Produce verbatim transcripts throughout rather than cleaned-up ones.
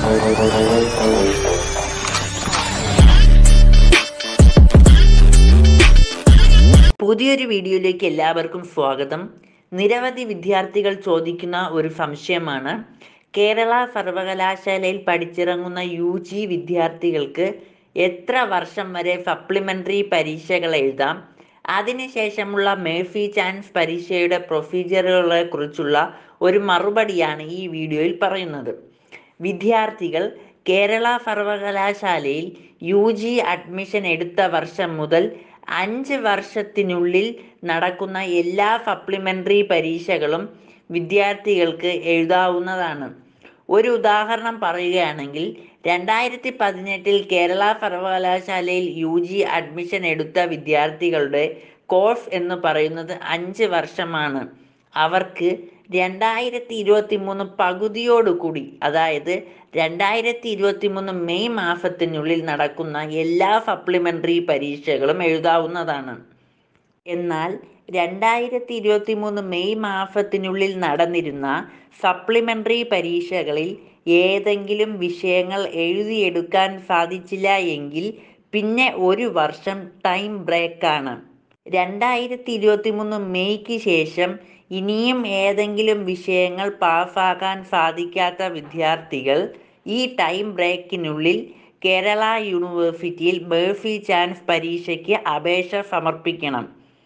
പുതിയൊരു വീഡിയോയിലേക്ക് എല്ലാവർക്കും സ്വാഗതം. നിരവധി വിദ്യാർത്ഥികൾ ചോദിക്കുന്ന ഒരു സംശയമാണ്, കേരള സർവകലാശാലയിൽ പഠിച്ചിറങ്ങുന്ന യു ജി വിദ്യാർത്ഥികൾക്ക് എത്ര വർഷം വരെ സപ്ലിമെൻ്ററി പരീക്ഷകൾ എഴുതാം, അതിനുശേഷമുള്ള മേഴ്സി ചാൻസ് പരീക്ഷയുടെ പ്രൊസീജിയറുകളെ കുറിച്ചുള്ള ഒരു മറുപടിയാണ് ഈ വീഡിയോയിൽ പറയുന്നത്. വിദ്യാർത്ഥികൾ കേരള സർവകലാശാലയിൽ യു ജി അഡ്മിഷൻ എടുത്ത വർഷം മുതൽ അഞ്ച് വർഷത്തിനുള്ളിൽ നടക്കുന്ന എല്ലാ സപ്ലിമെൻ്ററി പരീക്ഷകളും വിദ്യാർത്ഥികൾക്ക് എഴുതാവുന്നതാണ്. ഒരു ഉദാഹരണം പറയുകയാണെങ്കിൽ, രണ്ടായിരത്തി പതിനെട്ടിൽ കേരള സർവകലാശാലയിൽ യു ജി അഡ്മിഷൻ എടുത്ത വിദ്യാർത്ഥികളുടെ കോഴ്സ് എന്ന് പറയുന്നത് അഞ്ച് വർഷമാണ്. അവർക്ക് രണ്ടായിരത്തി ഇരുപത്തി മൂന്ന് പകുതിയോടുകൂടി, അതായത് രണ്ടായിരത്തി ഇരുപത്തി മൂന്ന് മെയ് മാസത്തിനുള്ളിൽ നടക്കുന്ന എല്ലാ സപ്ലിമെൻ്ററി പരീക്ഷകളും എഴുതാവുന്നതാണ്. എന്നാൽ രണ്ടായിരത്തി ഇരുപത്തി മൂന്ന് മെയ് മാസത്തിനുള്ളിൽ നടന്നിരുന്ന സപ്ലിമെൻ്ററി പരീക്ഷകളിൽ ഏതെങ്കിലും വിഷയങ്ങൾ എഴുതിയെടുക്കാൻ സാധിച്ചില്ല എങ്കിൽ പിന്നെ ഒരു വർഷം ടൈം ബ്രേക്കാണ്. രണ്ടായിരത്തി ഇരുപത്തി മൂന്ന് മെയ്ക്ക് ശേഷം ഇനിയും ഏതെങ്കിലും വിഷയങ്ങൾ പാസ്സാക്കാൻ സാധിക്കാത്ത വിദ്യാർത്ഥികൾ ഈ ടൈം ബ്രേക്കിനുള്ളിൽ കേരള യൂണിവേഴ്സിറ്റിയിൽ മേഴ്സി ചാൻസ് പരീക്ഷയ്ക്ക് അപേക്ഷ സമർപ്പിക്കണം.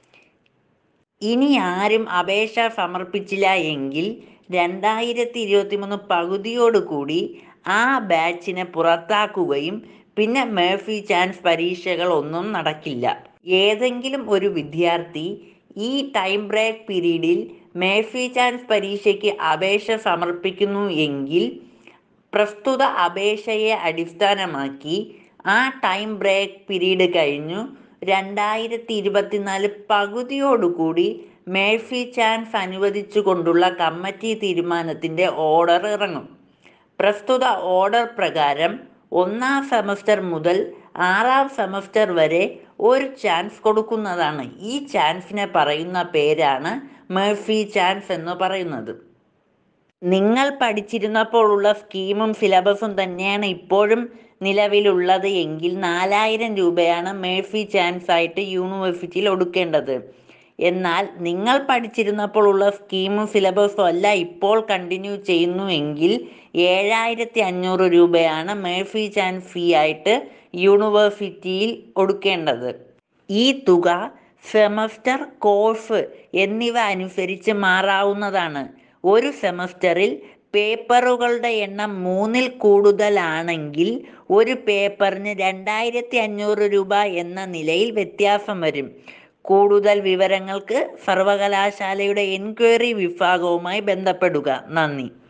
ഇനി ആരും അപേക്ഷ സമർപ്പിച്ചില്ല എങ്കിൽ രണ്ടായിരത്തി ഇരുപത്തി മൂന്ന് പകുതിയോടുകൂടി ആ ബാച്ചിനെ പുറത്താക്കുകയും പിന്നെ മേഴ്സി ചാൻസ് പരീക്ഷകൾ ഒന്നും നടക്കില്ല. ഏതെങ്കിലും ഒരു വിദ്യാർത്ഥി ഈ ടൈം ബ്രേക്ക് പീരീഡിൽ മേഴ്സി ചാൻസ് പരീക്ഷയ്ക്ക് അപേക്ഷ സമർപ്പിക്കുന്നു എങ്കിൽ പ്രസ്തുത അപേക്ഷയെ അടിസ്ഥാനമാക്കി ആ ടൈം ബ്രേക്ക് പീരീഡ് കഴിഞ്ഞു രണ്ടായിരത്തി ഇരുപത്തിനാല് പകുതിയോടുകൂടി മേഴ്സി ചാൻസ് അനുവദിച്ചു കൊണ്ടുള്ള കമ്മിറ്റി തീരുമാനത്തിൻ്റെ ഓർഡർ ഇറങ്ങും. പ്രസ്തുത ഓർഡർ പ്രകാരം ഒന്നാം സെമസ്റ്റർ മുതൽ ആറാം സെമസ്റ്റർ വരെ ഒരു ചാൻസ് കൊടുക്കുന്നതാണ്. ഈ ചാൻസിനെ പറയുന്ന പേരാണ് മേഴ്സി ചാൻസ് എന്ന് പറയുന്നത്. നിങ്ങൾ പഠിച്ചിരുന്നപ്പോഴുള്ള സ്കീമും സിലബസും തന്നെയാണ് ഇപ്പോഴും നിലവിലുള്ളത് എങ്കിൽ നാലായിരം രൂപയാണ് മേഴ്സി ചാൻസ് ആയിട്ട് യൂണിവേഴ്സിറ്റിയിൽ കൊടുക്കേണ്ടത്. എന്നാൽ നിങ്ങൾ പഠിച്ചിരുന്നപ്പോഴുള്ള സ്കീമും സിലബസും അല്ല ഇപ്പോൾ കണ്ടിന്യൂ ചെയ്യുന്നു എങ്കിൽ ഏഴായിരത്തി അഞ്ഞൂറ് രൂപയാണ് മേഴ്സി ചാൻസ് ഫീ ആയിട്ട് യൂണിവേഴ്സിറ്റിയിൽ കൊടുക്കേണ്ടത്. ഈ തുക സെമസ്റ്റർ, കോഴ്സ് എന്നിവ അനുസരിച്ച് മാറാവുന്നതാണ്. ഒരു സെമസ്റ്ററിൽ പേപ്പറുകളുടെ എണ്ണം മൂന്നിൽ കൂടുതലാണെങ്കിൽ ഒരു പേപ്പറിന് രണ്ടായിരത്തി അഞ്ഞൂറ് രൂപ എന്ന നിലയിൽ വ്യത്യാസം വരും. കൂടുതൽ വിവരങ്ങൾക്ക് സർവകലാശാലയുടെ എൻക്വയറി വിഭാഗവുമായി ബന്ധപ്പെടുക. നന്ദി.